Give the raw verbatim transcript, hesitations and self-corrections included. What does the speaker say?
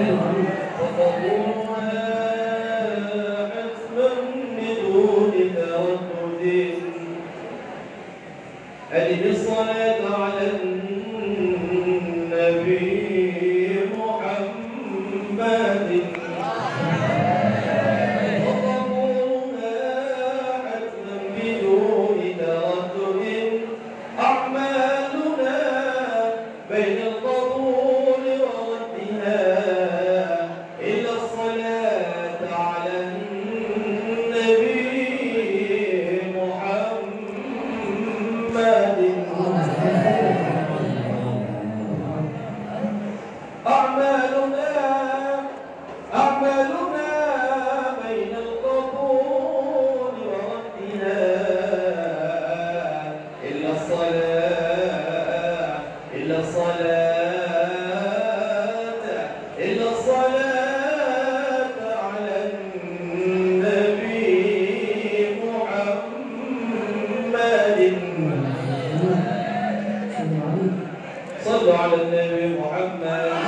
أجل الصلاة على النبي محمد وقبولها حتما بدون تردد أعمالنا بين القبول وردها إلا الصلاة على النبي محمد أعمالنا أعمالنا بين القبول وردها إلا الصلاة إلا الصلاة إلا الصلاة على النبي محمد. صلوا على النبي محمد.